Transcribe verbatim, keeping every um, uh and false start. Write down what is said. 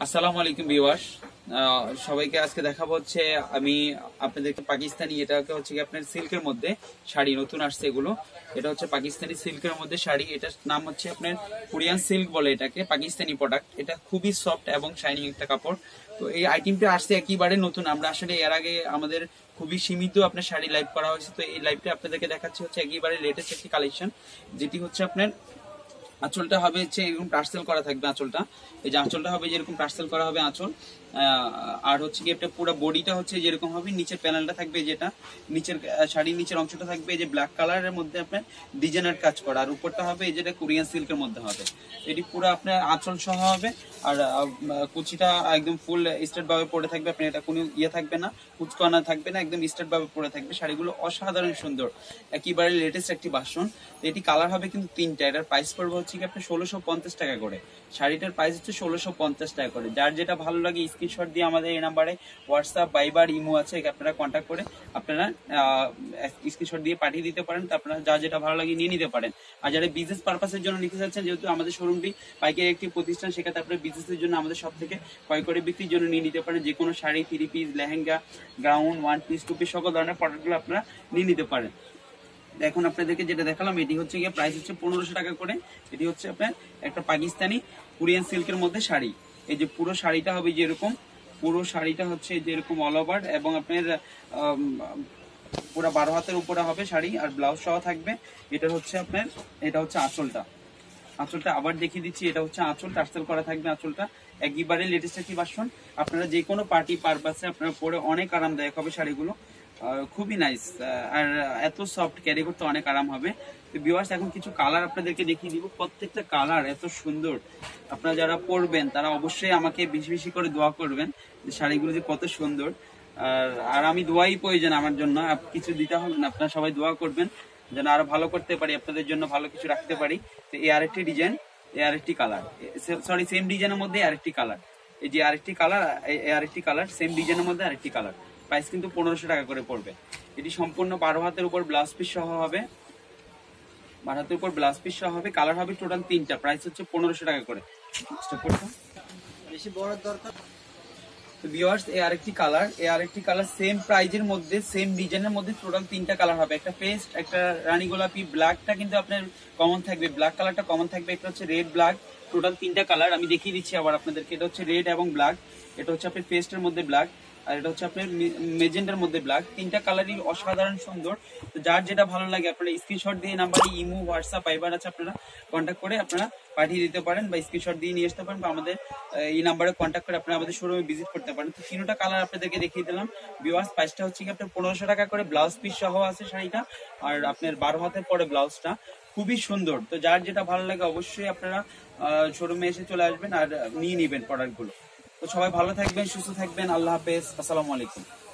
আসসালামু আলাইকুম ভিউয়ার্স, সবাইকে আজকে দেখাবো হচ্ছে আমি আপনাদেরকে পাকিস্তানি, এটাকে হচ্ছে কি আপনার সিল্কের মধ্যে শাড়ি নতুন আসছে এগুলো। এটা হচ্ছে পাকিস্তানি সিল্কের মধ্যে শাড়ি, এটার নাম হচ্ছে আপনার কোরিয়ান সিল্ক বলে এটাকে, পাকিস্তানি প্রোডাক্ট। এটা খুবই সফট এবং শাইনিং একটা কাপড়। তো এই আইটেমটা আসছে একেবারে নতুন, আমরা আসলে এর আগে আমাদের খুবই সীমিত আপনার শাড়ি লাইভ করা হয়েছে। তো এই লাইভটা আপনাদেরকে দেখাচ্ছি হচ্ছে একেবারে লেটেস্ট একটি কালেকশন, যেটি হচ্ছে আপনার আঁচলটা হবে হচ্ছে এরকম টার্সেল করা থাকবে। আঁচলটা এই যে আঁচলটা হবে যেরকম টার্সেল করা হবে আঁচল, আর হচ্ছে কি একটা পুরো বডিটা হচ্ছে যেরকম হবে, নিচের প্যানেলটা থাকবে যেটা নিচের শাড়ির নিচের অংশটা থাকবে এই যে ব্ল্যাক কালারের মধ্যে আপনার ডিজাইনার কাজ করা, আর উপরটা হবে এই যেটা কোরিয়ান সিল্কের মধ্যে হবে। এটি পুরো আপনার আঁচল সহ হবে, আর কুচিটা একদম ফুল স্ট্রেট ভাবে পড়ে থাকবে। আপনি এটা কোনো ইয়ে থাকবে না, কুচকানা থাকবে না, একদম স্ট্রেট ভাবে পড়ে থাকবে। শাড়িগুলো অসাধারণ সুন্দর, একেবারে লেটেস্ট একটি ভার্সন। এটি কালার হবে কিন্তু তিনটা। এটার প্রাইস পড়বে হচ্ছে কি আপনার ষোলোশো পঞ্চাশ টাকা করে। শাড়িটার প্রাইস হচ্ছে ষোলোশো পঞ্চাশ টাকা করে। যার যেটা ভালো লাগে স্ক্রিনশট দিয়ে আমাদের এই নাম্বারে হোয়াটসঅ্যাপ, ভাইবার, ইমো আছে, আপনারা কন্ট্যাক্ট করে আপনারা স্ক্রিনশট দিয়ে পাঠিয়ে দিতে পারেন। তো আপনারা যা যেটা ভালো লাগে নিয়ে নিতে পারেন। আর যারা বিজনেস পারপাসের জন্য নিতে চাচ্ছেন, যেহেতু আমাদের শোরুমটি পাইকারি একটি প্রতিষ্ঠান, সেক্ষেত্রে আপনারা বিজনেসের জন্য আমাদের সব থেকে ক্রয় করে বিক্রির জন্য নিয়ে নিতে পারেন। যে কোনো sari, three piece, lehenga, gown, one piece, two piece, সকল ধরনের প্রোডাক্টগুলো আপনারা নিয়ে নিতে পারেন। এখন আপনাদেরকে যেটা দেখালাম এটি হচ্ছে গিয়ে প্রাইস হচ্ছে পনেরোশো টাকা করে। এটি হচ্ছে আপনার একটা পাকিস্তানি কোরিয়ান সিল্কের মধ্যে শাড়ি। এই যে পুরো শাড়িটা হবে যেরকম, পুরো শাড়িটা হচ্ছে যেরকম অল ওভার, এবং আপনার পুরো বারো হাতের উপরে হবে শাড়ি, আর ব্লাউজ সহ থাকবে। এটা হচ্ছে আপনার এটা হচ্ছে আঁচলটা। আঁচলটা আবার দেখিয়ে দিচ্ছি, এটা হচ্ছে আঁচল, টার্সেল করা থাকবে আঁচলটা। একেবারে লেটেস্ট একটি ভার্সন। আপনারা যে কোনো পার্টি পারপাসে আপনারা পরে অনেক আরামদায়ক হবে শাড়িগুলো, খুবই নাইস, আর এত সফট, ক্যারি করতে অনেক আরাম হবে। তো ভিউয়ার্স, এখন কিছু কালার আপনাদেরকে দেখিয়ে দিব। প্রত্যেকটা কালার এত সুন্দর, আপনারা যারা পরবেন তারা অবশ্যই আমাকে বেশি বেশি করে দোয়া করবেন যে শাড়িগুলো যে কত সুন্দর। আর আর আমি দোয়াই প্রয়োজন আমার জন্য, কিছু দিতে হবে না, আপনারা সবাই দোয়া করবেন যেন আরো ভালো করতে পারি, আপনাদের জন্য ভালো কিছু রাখতে পারি। তো এই আরেকটি ডিজাইন, এই আরেকটি কালার, সরি সেম ডিজাইনের মধ্যে আরেকটি কালার, এই যে আরেকটি কালার, এই আরেকটি কালার, সেম ডিজাইনের মধ্যে আরেকটি কালার। প্রাইস কিন্তু পনেরোশো টাকা করে পড়বে। এটি সম্পূর্ণ বারো হাতের উপর ব্লাউজ পিস সহ হবে, বারো হাতের উপর ব্লাউজ পিস সহ হবে। কালার হবে টোটাল তিনটা, প্রাইস হচ্ছে পনেরোশো টাকা করে। বেশি বড় দরকার। তো ভিউয়ার্স, এই আরেকটি কালার, এই আরেকটি কালার সেম প্রাইজের মধ্যে, সেম ডিজাইনের মধ্যে টোটাল তিনটা কালার হবে। একটা পেস্ট, একটা রানী গোলাপি, ব্ল্যাকটা কিন্তু আপনার কমন থাকবে, ব্ল্যাক কালারটা কমন থাকবে। এটা হচ্ছে রেড, ব্ল্যাক, টোটাল তিনটা কালার আমি দেখিয়ে দিচ্ছি আবার আপনাদেরকে। এটা হচ্ছে রেড এবং ব্ল্যাক, এটা হচ্ছে আপনার পেস্টের মধ্যে ব্ল্যাক, আর এটা হচ্ছে আপনার মেজেন্ডার মধ্যে ব্ল্যাক। তিনটা কালারই অসাধারণ সুন্দর। তো যার যেটা ভালো লাগে আপনারা স্ক্রিনশট দিয়ে নাম্বারে ইমো, হোয়াটসঅ্যাপ, ভাইবার আছে, আপনারা কন্ট্যাক্ট করে আপনারা পাঠিয়ে দিতে পারেন, বা স্ক্রিনশট দিয়ে নিয়ে আসতে পারেন, বা আমাদের এই নাম্বারে কন্ট্যাক্ট করে আপনারা আমাদের শোরুমে ভিজিট করতে পারেন। তো তিনটা কালার আপনাদেরকে দেখিয়ে দিলাম। ভিউয়ার্স, প্রাইসটা হচ্ছে কি আপনার পনেরোশো টাকা করে, ব্লাউজ পিস সহ আছে শাড়িটা, আর আপনার বারো হাতের পরে ব্লাউজটা খুবই সুন্দর। তো যার যেটা ভালো লাগে অবশ্যই আপনারা শোরুমে এসে চলে আসবেন আর নিয়ে নেবেন প্রোডাক্টগুলো। তো সবাই ভালো থাকবেন, সুস্থ থাকবেন, আল্লাহ হাফেজ, আসসালামু আলাইকুম।